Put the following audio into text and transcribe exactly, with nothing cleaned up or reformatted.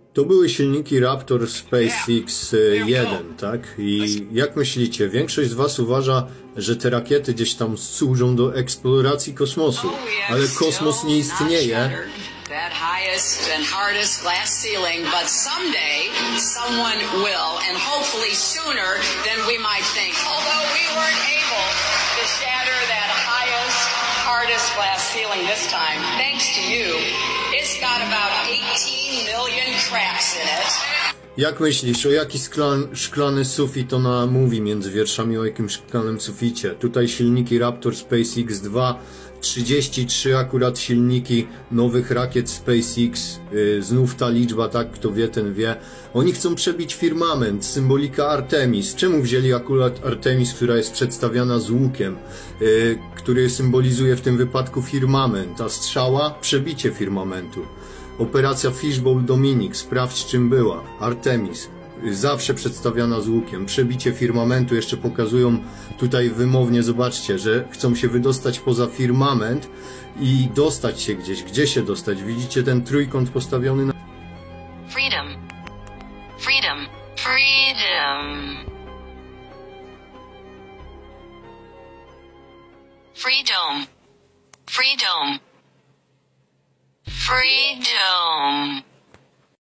To były silniki Raptor SpaceX jeden, tak? I jak myślicie, większość z was uważa, że te rakiety gdzieś tam służą do eksploracji kosmosu, ale kosmos nie istnieje. That highest and hardest glass ceiling, but someday someone will, and hopefully sooner than we might think. Although we weren't able to shatter that highest, hardest glass ceiling this time, thanks to you, it's got about eighteen million cracks in it. Jak myślisz, o jaki szklan, szklany sufit ona mówi między wierszami, o jakim szklanym suficie? Tutaj silniki Raptor SpaceX dwa, trzydzieści trzy akurat silniki nowych rakiet SpaceX, yy, znów ta liczba, tak, kto wie, ten wie. Oni chcą przebić firmament, symbolika Artemis. Czemu wzięli akurat Artemis, która jest przedstawiana z łukiem, yy, który symbolizuje w tym wypadku firmament, a strzała przebicie firmamentu. Operacja Fishbowl Dominic, sprawdź czym była. Artemis, zawsze przedstawiana z łukiem. Przebicie firmamentu, jeszcze pokazują tutaj wymownie, zobaczcie, że chcą się wydostać poza firmament i dostać się gdzieś. Gdzie się dostać? Widzicie ten trójkąt postawiony na... Freedom. Freedom. Freedom. Freedom. Freedom. Freedom.